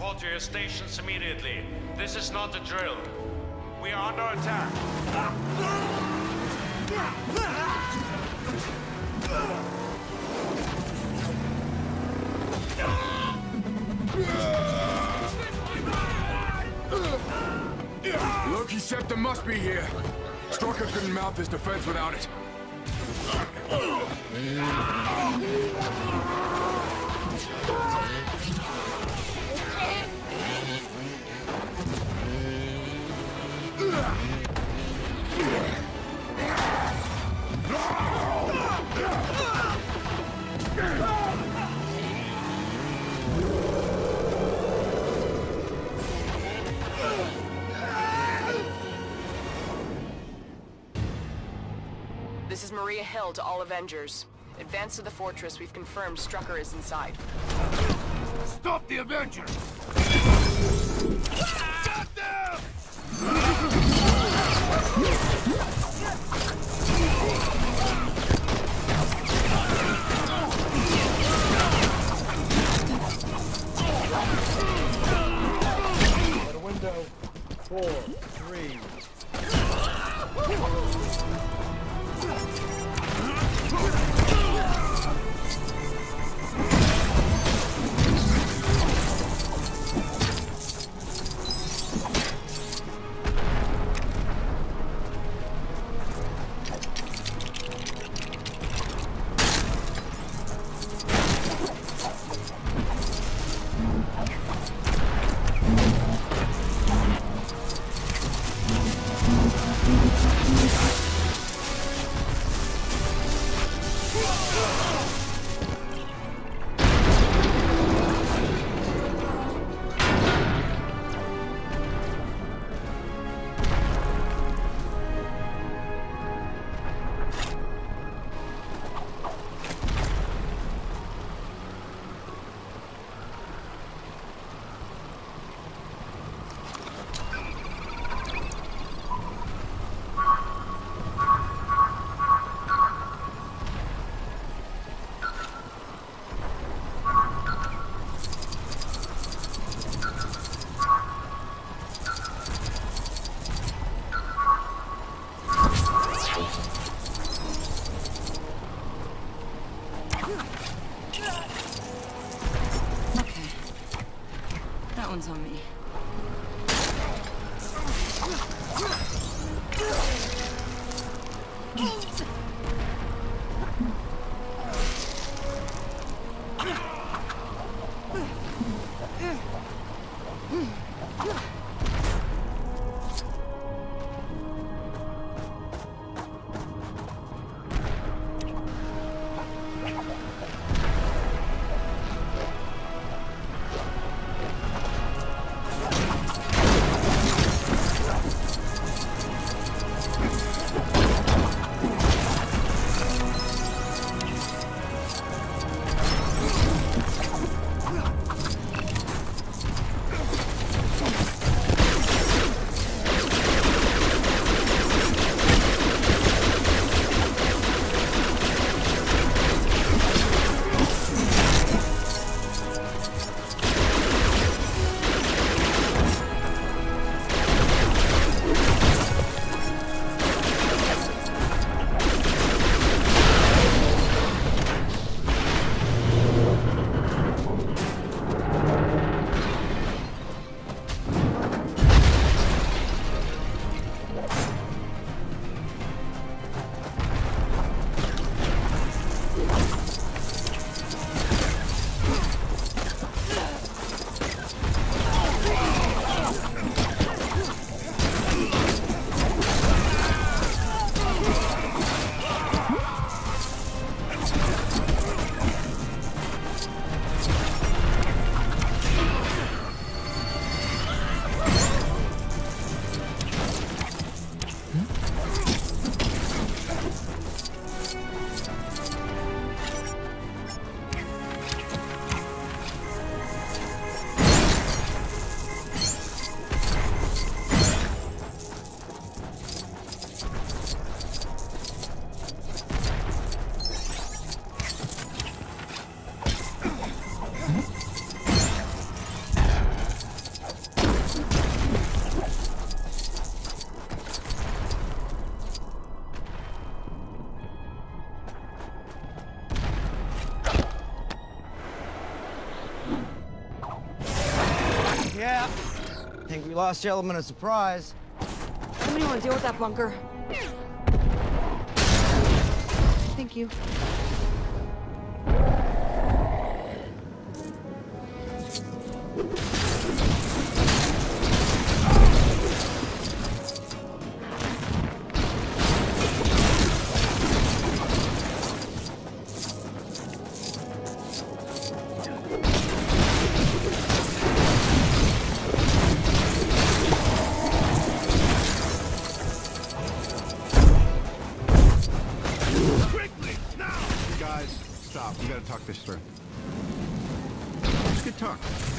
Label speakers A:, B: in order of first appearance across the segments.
A: fall to your stations immediately. This is not a drill. We are under attack.
B: Loki Septim must be here. Strucker couldn't mount this defense without it.
C: This is Maria Hill to all Avengers. Advance to the fortress. We've confirmed Strucker is inside.
B: Stop the Avengers! Stop them!
D: At a window. 4, 3.
E: think we lost the element of surprise.
F: Somebody want to deal with that bunker? Thank you.
G: Stop. We gotta talk this through. It's good talk.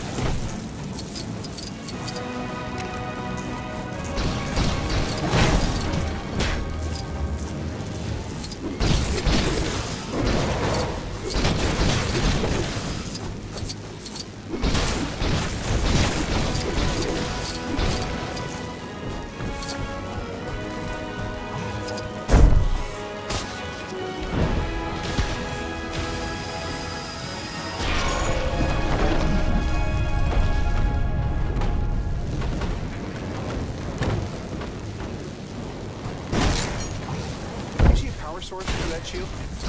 H: Source for that shield?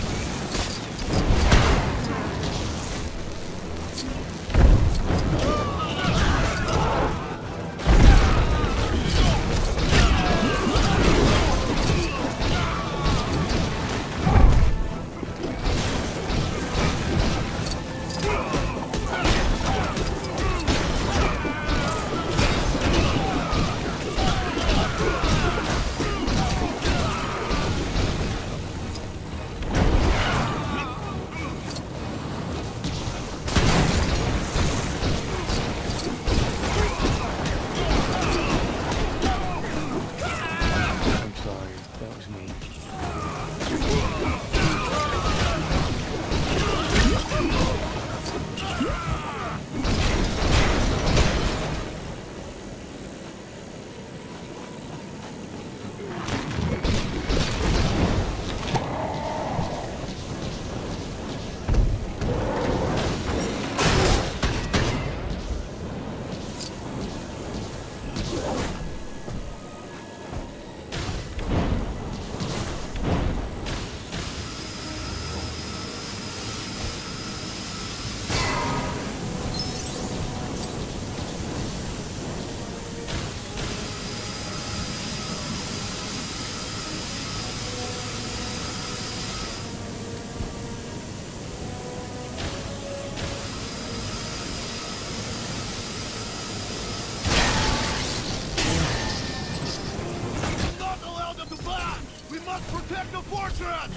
I: Protect the fortress!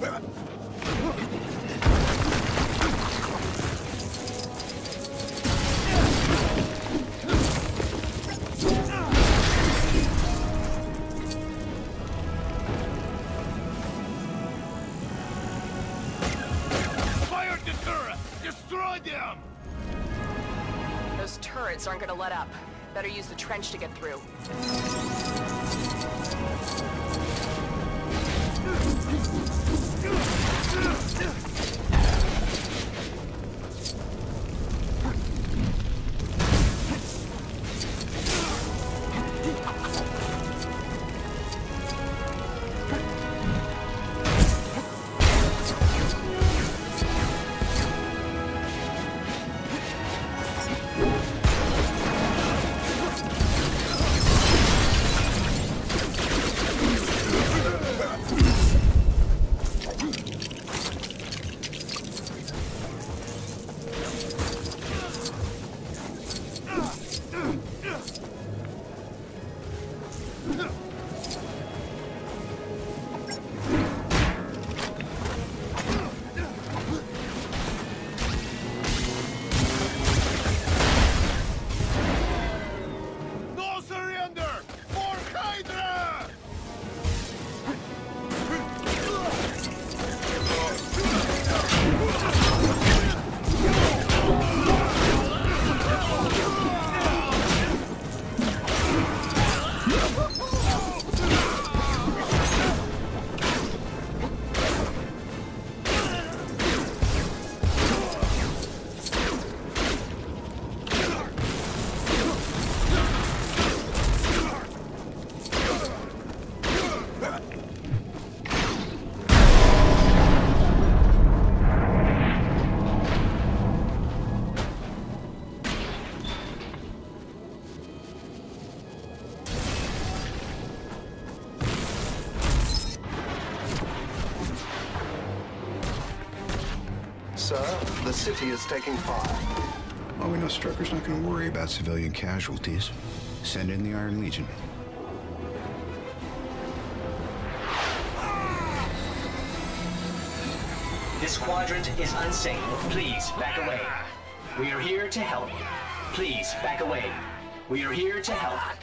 I: Fire the turret! Destroy them!
C: Those turrets aren't gonna let up. Better use the trench to get through.
I: No surrender! For Hydra!
J: Sir, the city is taking fire.
G: Well, we know Strucker's not going to worry about civilian casualties. Send in the Iron Legion.
K: This quadrant is unsafe. Please, back away. We are here to help. Please, back away. We are here to help.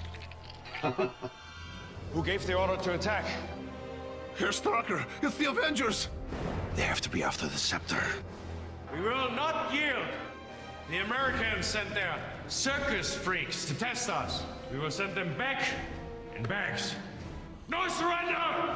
A: Who gave the order to attack?
I: Herr Strucker, it's the Avengers!
J: They have to be after the scepter.
A: We will not yield. The Americans sent their circus freaks to test us. We will send them back in bags. No surrender!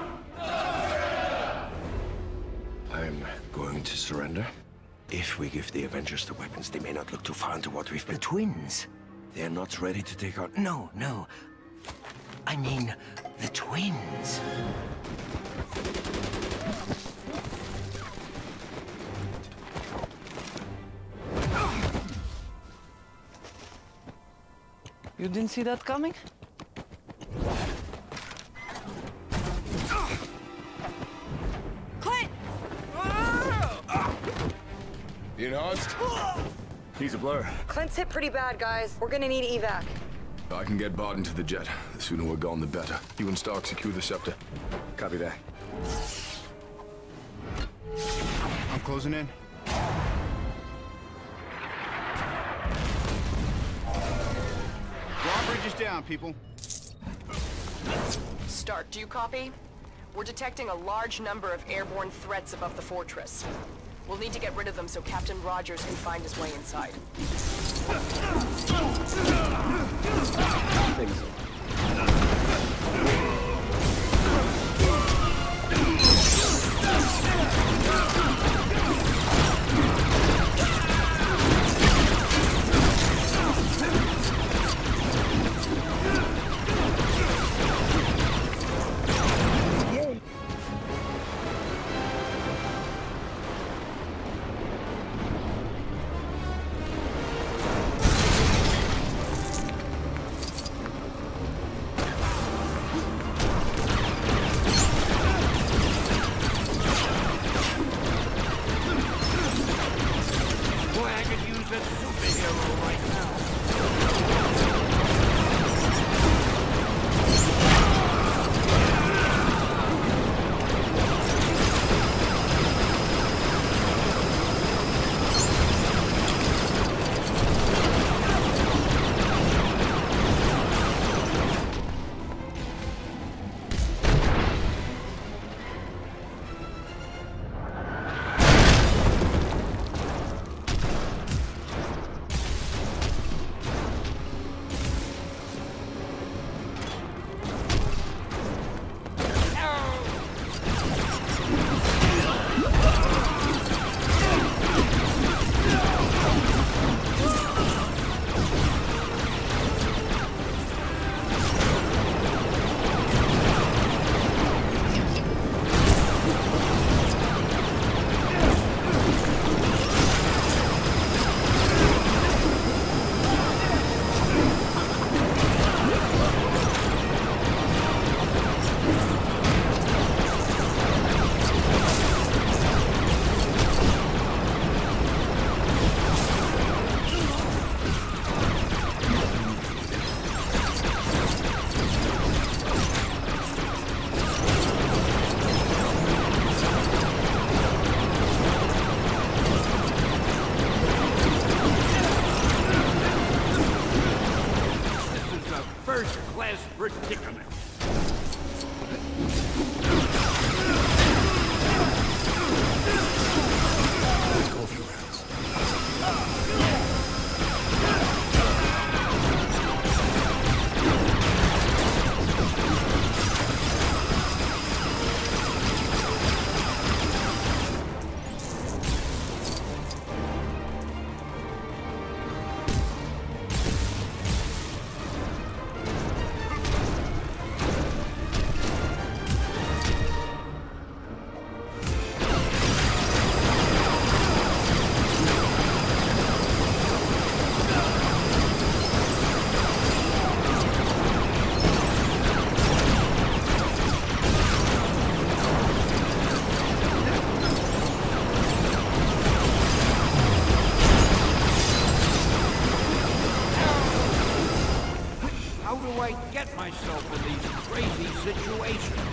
J: I'm going to surrender. If we give the Avengers the weapons, they may not look too far into what we've been.
K: The twins.
J: They're not ready to take out.
K: No. I mean, the twins.
F: You didn't see that coming? Clint!
B: You enhanced? He's a blur.
F: Clint's hit pretty bad, guys. We're gonna need evac.
B: I can get Barton to the jet. The sooner we're gone, the better. You and Stark secure the scepter.
G: Copy that. I'm closing in. Drawbridge is down, people.
C: Stark, do you copy? We're detecting a large number of airborne threats above the fortress. We'll need to get rid of them so Captain Rogers can find his way inside.
A: predicament.
J: Let's go a few rounds.
L: How do I get myself in these crazy situations?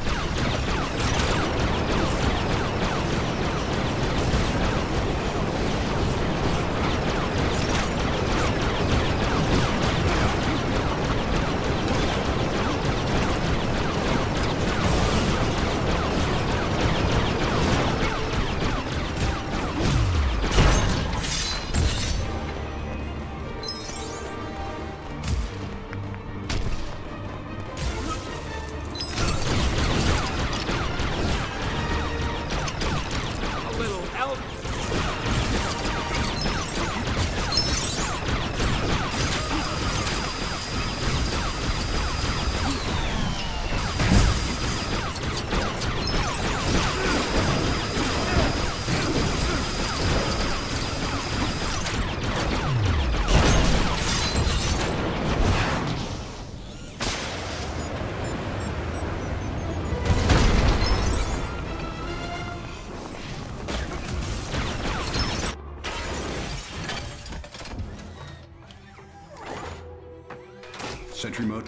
G: Sentry mode.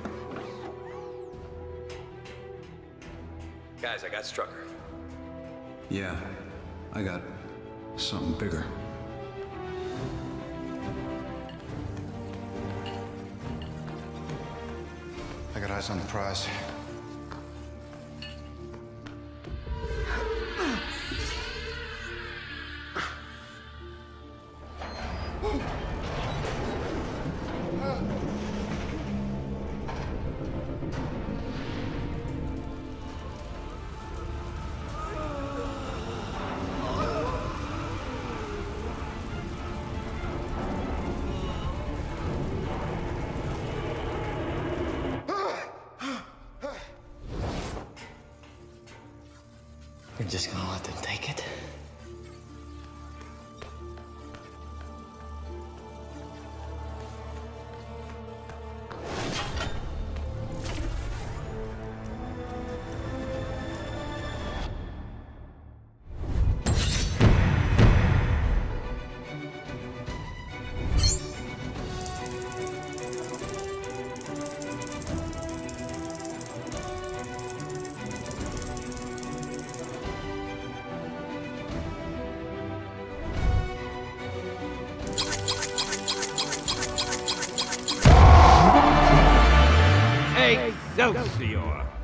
J: Guys, I got Strucker.
G: Yeah, I got something bigger. I got eyes on the prize.
K: You're just gonna let them take it?
L: Excelsior!